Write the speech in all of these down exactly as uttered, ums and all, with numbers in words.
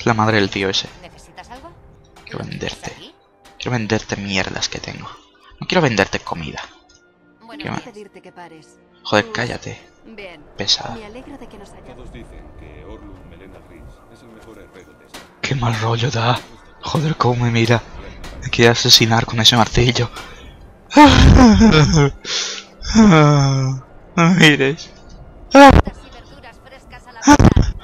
Es la madre del tío ese. ¿Necesitas algo? Quiero venderte. ¿Aquí? Quiero venderte mierdas que tengo. No quiero venderte comida. Bueno, ¿Qué voy más? a pedirte que pares. Joder, cállate. Bien. Pesada. Me alegro de que nos hayamos... Todos dicen que Orlund Melena Gris es el mejor herrero de esta. Qué mal rollo da. Joder, cómo me mira. Me quiere asesinar con ese martillo. No me mires. Frutas y verduras frescas a la venta.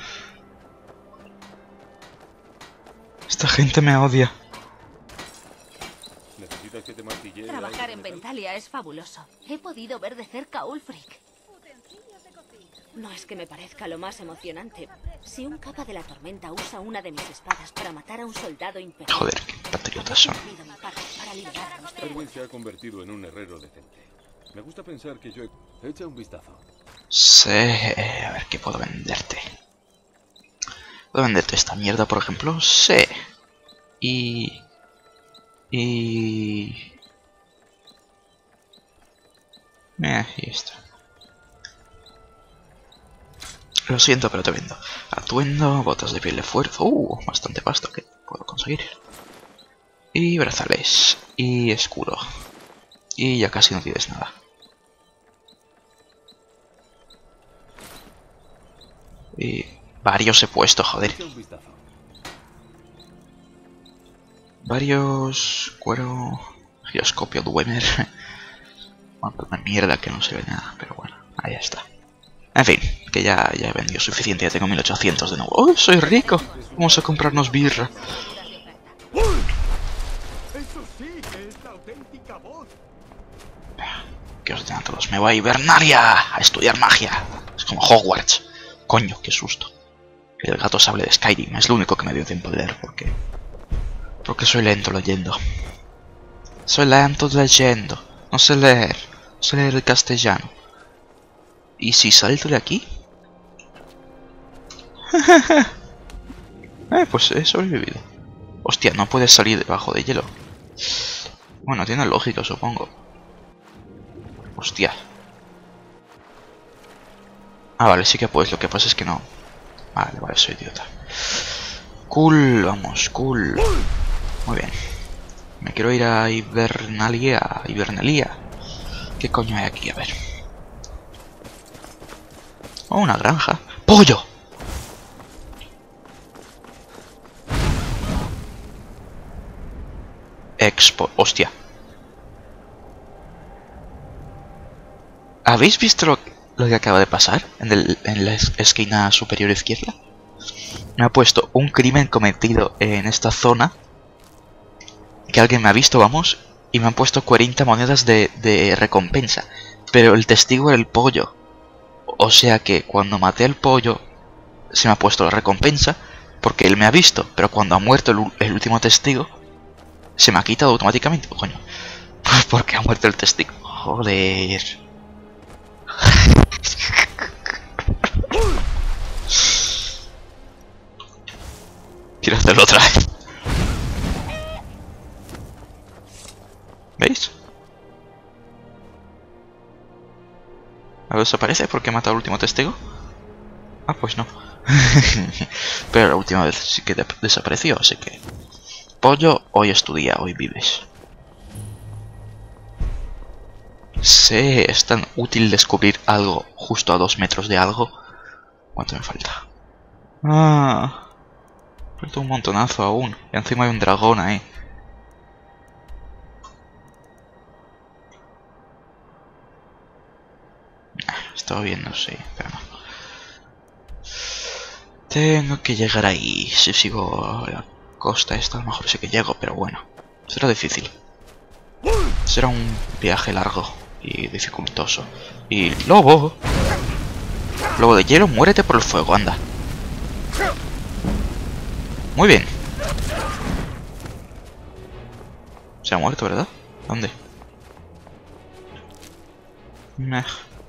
Esta gente me odia. ¿Necesitas que te martillee? Trabajar algo en de metal? Ventalia es fabuloso. He podido ver de cerca a Ulfric. No es que me parezca lo más emocionante. Si un capa de la tormenta usa una de mis espadas para matar a un soldado imperial... Joder, qué patriotas son. he cumplido mi parte para liberar a nuestro Erwin pueblo. se ha convertido en un herrero decente. Me gusta pensar que yo he... Echa un vistazo. Sí, a ver qué puedo venderte. ¿Puedo venderte esta mierda, por ejemplo? Sí. Y... Y... Eh, y esto. Lo siento, pero te vendo. Atuendo, botas de piel de fuerza. Uh, bastante pasta que puedo conseguir. Y brazales. Y escudo. Y ya casi no tienes nada. Y varios he puesto, joder. Echa un vistazo. Varios... Cuero... Giroscopio Dwemer. Bueno, una mierda que no se ve nada, pero bueno, ahí está. En fin, que ya, ya he vendido suficiente, ya tengo mil ochocientos de nuevo. ¡Oh, soy rico! Vamos a comprarnos birra. Eso sí que es la auténtica voz. Que os den a todos. Me voy a Hibernalia a estudiar magia. Es como Hogwarts. Coño, qué susto. El gato sable de Skyrim es lo único que me dio tiempo de leer, porque... Porque soy lento leyendo. Soy lento leyendo. No sé leer. No sé leer el castellano. ¿Y si salto de aquí? eh, pues he sobrevivido. Hostia, no puedes salir debajo de hielo. Bueno, tiene lógica, supongo. Hostia. Ah, vale, sí que puedes. Lo que pasa es que no. Vale, vale, soy idiota. Cool, vamos, cool. Muy bien. Me quiero ir a Hibernalia. Hibernalia. ¿Qué coño hay aquí? A ver. Oh, una granja. ¡Pollo! Expo... Hostia. ¿Habéis visto lo, lo que acaba de pasar? En, el, en la es- esquina superior izquierda. Me ha puesto un crimen cometido en esta zona. Que alguien me ha visto, vamos. Y me han puesto cuarenta monedas de, de recompensa. Pero el testigo era el pollo. O sea que cuando maté al pollo se me ha puesto la recompensa porque él me ha visto, pero cuando ha muerto el, el último testigo se me ha quitado automáticamente. Oh, coño, pues porque ha muerto el testigo. Joder. Quiero hacerlo otra vez. ¿Veis? ¿A ver, desaparece porque he matado al último testigo? Ah, pues no. Pero la última vez sí que de desapareció, así que... Pollo, hoy es tu día, hoy vives. Sí, es tan útil descubrir algo justo a dos metros de algo. ¿Cuánto me falta? Ah, falta un montonazo aún. Y encima hay un dragón ahí. Estaba bien, no sé, pero no. Tengo que llegar ahí. Si sigo a la costa esta, a lo mejor sí que llego, pero bueno. Será difícil. Será un viaje largo y dificultoso. Y lobo. Lobo de hielo, muérete por el fuego, anda. Muy bien. Se ha muerto, ¿verdad? ¿Dónde? Meh.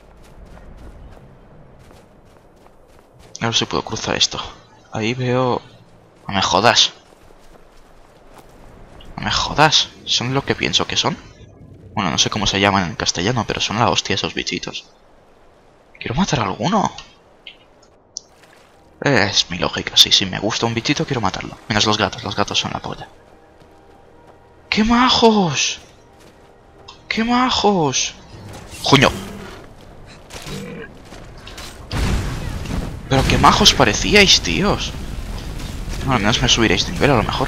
A ver si puedo cruzar esto. Ahí veo... No me jodas. No me jodas. ¿Son lo que pienso que son? Bueno, no sé cómo se llaman en castellano, pero son la hostia esos bichitos. Quiero matar a alguno. Es mi lógica, sí, si me gusta un bichito quiero matarlo. Menos los gatos, los gatos son la polla. ¡Qué majos! ¡Qué majos! ¡Juño! Pero qué majos parecíais, tíos. No, al menos me subiréis de nivel a lo mejor.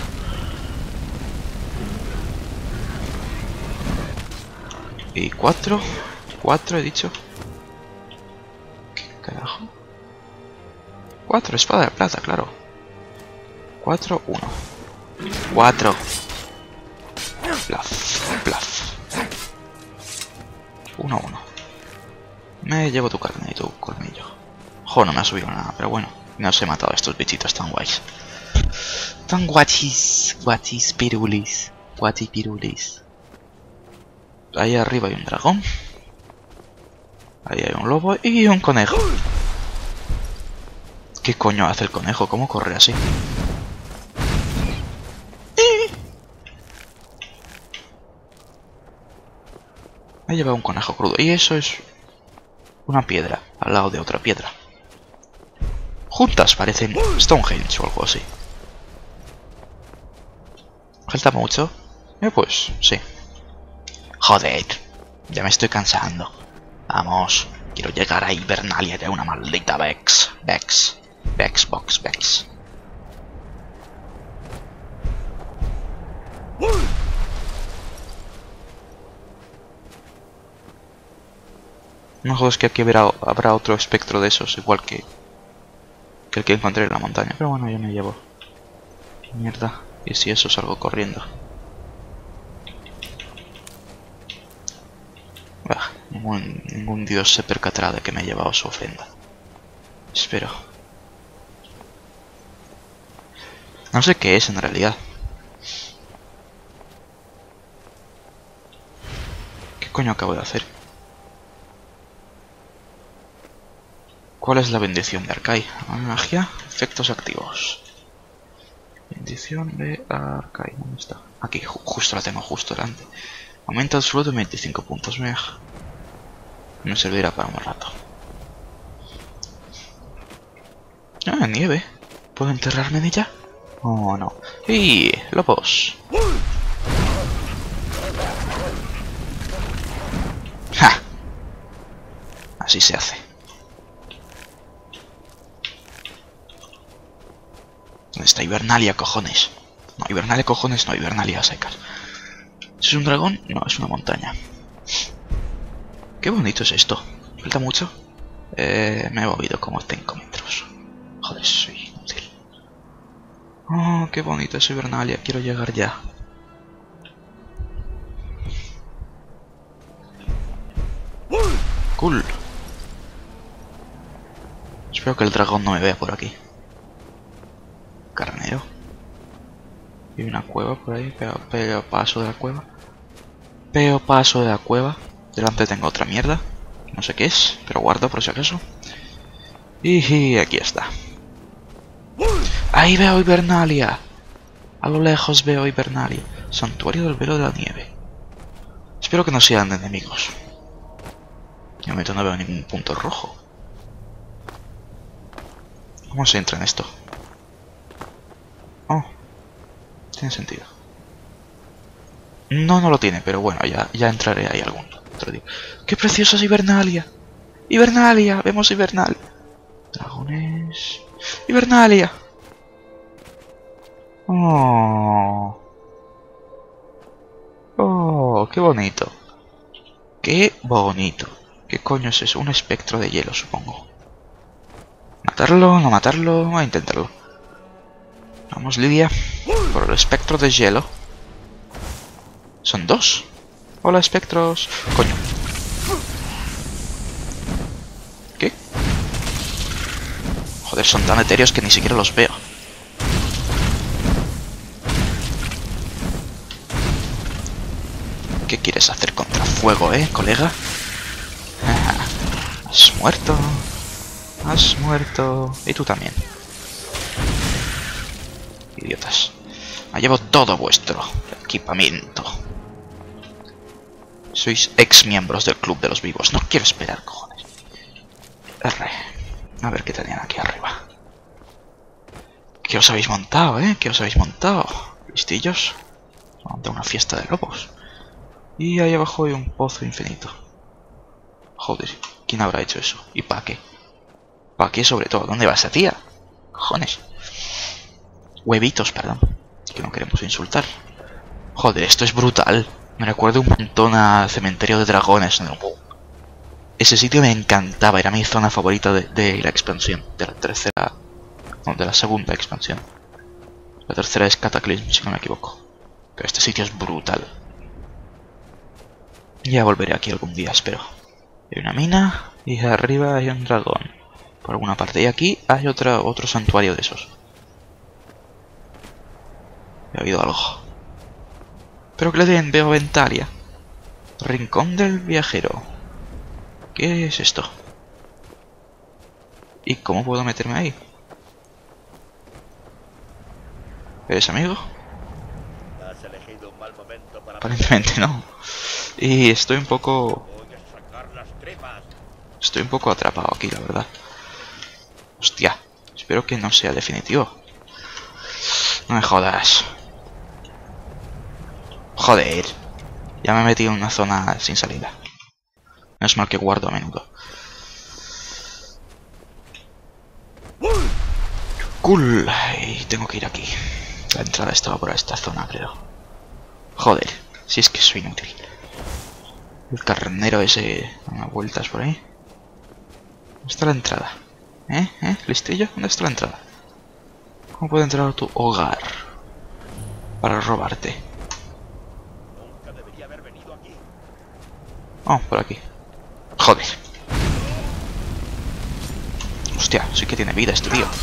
Y cuatro. Cuatro he dicho. ¿Qué carajo? Cuatro, espada de plata, claro. Cuatro, uno. Cuatro. Plaf, plaf. Uno, uno. Me llevo tu carne y tu colmillo. Jo, no me ha subido nada, pero bueno. No os he matado a estos bichitos tan guays. Tan guachis. Guachis pirulis. Guachi pirulis. Ahí arriba hay un dragón. Ahí hay un lobo y un conejo. ¿Qué coño hace el conejo? ¿Cómo corre así? Me he llevado un conejo crudo. Y eso es una piedra al lado de otra piedra. Juntas parecen Stonehenge o algo así. ¿Falta mucho? Eh, pues sí. Joder, ya me estoy cansando. Vamos, quiero llegar a Hibernalia de una maldita Vex. Vex. Vex, Box, Vex. No jodas que aquí habrá, habrá otro espectro de esos, igual que, que el que encontré en la montaña. Pero bueno, yo me llevo. Mierda. Y si eso salgo corriendo. Bah, ningún, ningún dios se percatará de que me he llevado su ofrenda. Espero. No sé qué es en realidad. ¿Qué coño acabo de hacer? ¿Cuál es la bendición de Arcai? Magia, efectos activos. Bendición de Arcai, ¿dónde está? Aquí, ju justo la tengo, justo delante. Aumenta el suelo de veinticinco puntos, me Me servirá para un rato. Ah, nieve. ¿Puedo enterrarme en ella? Oh, no. ¡Y lobos! ¡Ja! Así se hace. ¿Dónde está Hibernalia, cojones? No, Hibernalia, cojones, no, Hibernalia a secas. ¿Es un dragón? No, es una montaña. Qué bonito es esto. ¿Falta mucho? Eh, me he movido como cinco metros. Joder, soy inútil. Oh, qué bonito es Hibernalia. Quiero llegar ya. Cool. Espero que el dragón no me vea por aquí. Carnero. Y una cueva por ahí. Pero, pero paso de la cueva. Pero paso de la cueva. Delante tengo otra mierda. No sé qué es, pero guardo por si acaso. Y aquí está. Ahí veo Hibernalia. A lo lejos veo Hibernalia. Santuario del velo de la nieve. Espero que no sean enemigos. De momento no veo ningún punto rojo. ¿Cómo se entra en esto? Oh, tiene sentido. No, no lo tiene, pero bueno, ya, ya entraré ahí algún otro día. ¡Qué preciosa es Hibernalia! ¡Hibernalia! ¡Vemos Hibernalia! Dragones... ¡Hibernalia! ¡Oh! ¡Oh! ¡Qué bonito! ¡Qué bonito! ¿Qué coño es eso? Un espectro de hielo, supongo. ¿Matarlo? ¿No matarlo? Voy a intentarlo. Vamos, Lidia. Por el espectro de hielo. Son dos. Hola, espectros. Coño. ¿Qué? Joder, son tan etéreos que ni siquiera los veo. ¿Qué quieres hacer contra fuego, eh, colega? Ah, has muerto. Has muerto. Y tú también. Idiotas. Me llevo todo vuestro equipamiento. Sois ex miembros del club de los vivos. No quiero esperar, cojones. R. A ver qué tenían aquí arriba. ¿Qué os habéis montado, eh? ¿Qué os habéis montado? ¿Listillos? De una fiesta de lobos. Y ahí abajo hay un pozo infinito. Joder, ¿quién habrá hecho eso? ¿Y para qué? ¿Para qué sobre todo? ¿Dónde va esa tía? Cojones. Huevitos, perdón. Que no queremos insultar. Joder, esto es brutal. Me recuerda un montón a Cementerio de Dragones. ¿No? Ese sitio me encantaba. Era mi zona favorita de, de la expansión. De la tercera... No, de la segunda expansión. La tercera es Cataclysm, si no me equivoco. Pero este sitio es brutal. Ya volveré aquí algún día, espero. Hay una mina y arriba hay un dragón. Por alguna parte. Y aquí hay otra, otro santuario de esos. He oído algo. Pero que le den, veo Ventalia. Rincón del viajero. ¿Qué es esto? ¿Y cómo puedo meterme ahí? ¿Eres amigo? Has elegido un mal momento para... Aparentemente no. Y estoy un poco... Voy a sacar las tripas. Estoy un poco atrapado aquí, la verdad. Hostia. Espero que no sea definitivo. No me jodas. Joder. Ya me he metido en una zona sin salida. No es mal que guardo a menudo. Cool. Y tengo que ir aquí. La entrada estaba por esta zona, creo. Joder. Si es que soy inútil. El carnero ese... Dando vueltas por ahí. ¿Dónde está la entrada? ¿Eh? ¿Eh? ¿Listillo? ¿Dónde está la entrada? ¿Cómo puedo entrar a tu hogar? Para robarte. Nunca debería haber venido aquí. Oh, por aquí. Joder. Hostia, sí que tiene vida este tío.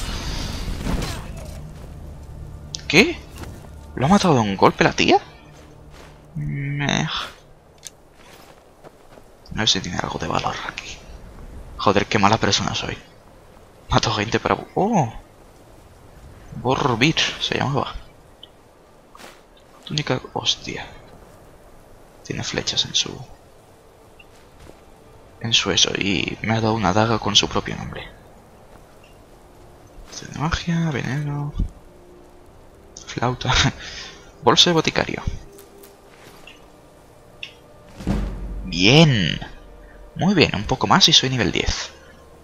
¿Qué? ¿Lo ha matado de un golpe la tía? Meh. No sé si tiene algo de valor aquí. Joder, qué mala persona soy. Mato gente para... ¡Oh! Borbir se llamaba. Túnica... Hostia. Tiene flechas en su... En su eso. Y me ha dado una daga con su propio nombre. De magia, veneno... Flauta... Bolsa de boticario. Bien. Muy bien, un poco más y soy nivel diez.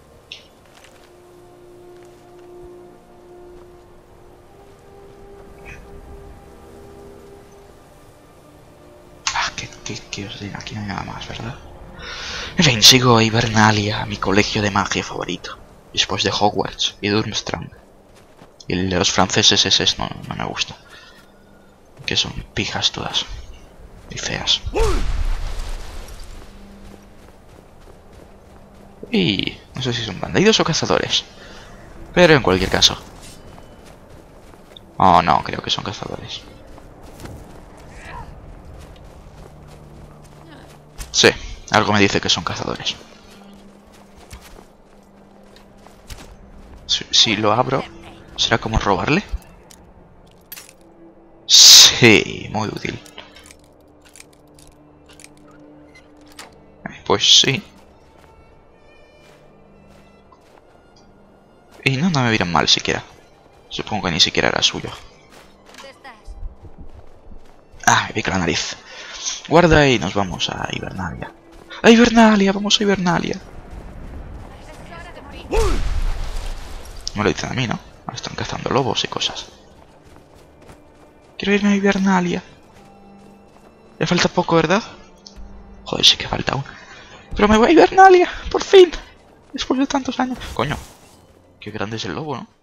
Ah, que, que, que os diga, aquí no hay nada más, ¿verdad? En fin, sigo a Hibernalia, mi colegio de magia favorito. Después de Hogwarts y Durmstrang. Y el de los franceses ese no, no me gusta. Que son pijas todas. Y feas. Y no sé si son bandidos o cazadores. Pero en cualquier caso. Oh, no, creo que son cazadores. Sí, algo me dice que son cazadores. Si, si lo abro, ¿será como robarle? Sí, muy útil. Pues sí. Y no, no me miran mal siquiera. Supongo que ni siquiera era suyo. Ah, me pica la nariz. Guarda y nos vamos a Hibernalia. ¡A Hibernalia! ¡Vamos a Hibernalia! Me lo dicen a mí, ¿no? Ahora están cazando lobos y cosas. Quiero irme a Hibernalia. Le falta poco, ¿verdad? Joder, sí que falta aún. Pero me voy a Hibernalia, por fin. Después de tantos años. Coño. Qué grande es el lobo, ¿no?